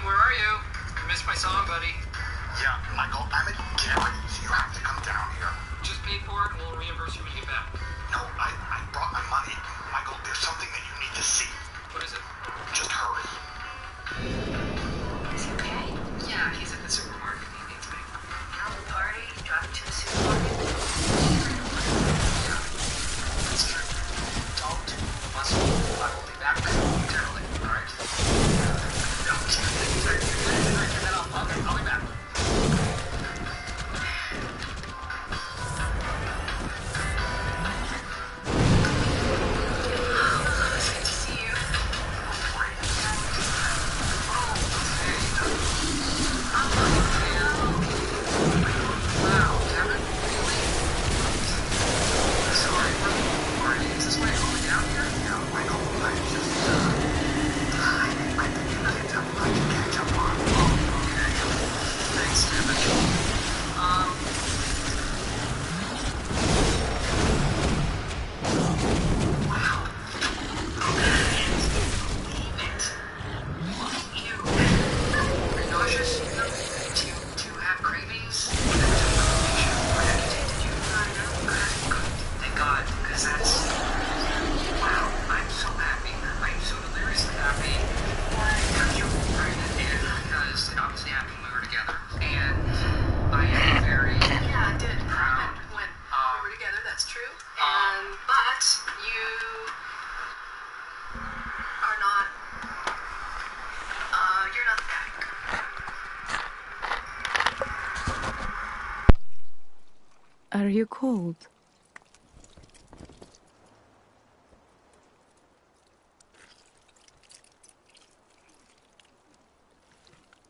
where are you? Missed my song, buddy. Yeah, Michael, I'm at Gary, so you have to come down here. Just pay for it and we'll reimburse you when you get back. No, I brought my money. Michael, there's something that you need to see. What is it? Just hurry. Is he okay? Yeah, he's at the supermarket. He needs me. Now the party, driving to the supermarket. Yeah, that's true. Don't muscle. I will be back momentarily, alright? No, sorry. And then I'll be back. It's good to see you. Wow, Kevin? Really? Sorry, where are you? Is this why you're going down here? Yeah, Michael, I just, I think you kids have a lot to catch up on. Oh, okay. Thanks, Kevin. Wow. Ew. Are you nauseous? Do you have cravings? Did you find out? Good. Thank God, because that's... Wow, I'm so happy. I'm so deliriously happy. Why? You were pregnant, because it obviously happened when we were together. And I am very Yeah, I did. proud. When we were together, that's true. But you are not. You're not the guy. Are you cold?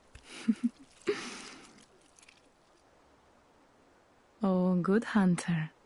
Oh, good hunter.